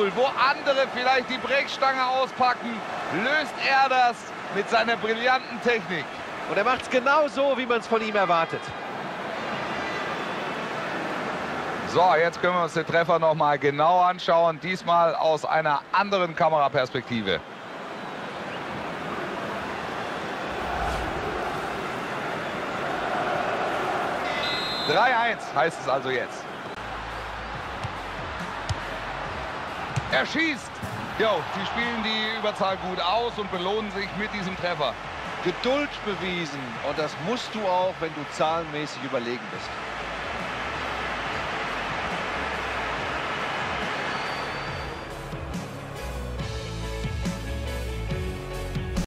cool. Wo andere vielleicht die Brechstange auspacken, löst er das mit seiner brillanten Technik. Und er macht es genau so, wie man es von ihm erwartet. So, jetzt können wir uns den Treffer noch mal genau anschauen. Diesmal aus einer anderen Kameraperspektive. heißt es also jetzt. Er schießt. Jo, sie spielen die Überzahl gut aus und belohnen sich mit diesem Treffer. Geduld bewiesen. Und das musst du auch, wenn du zahlenmäßig überlegen bist.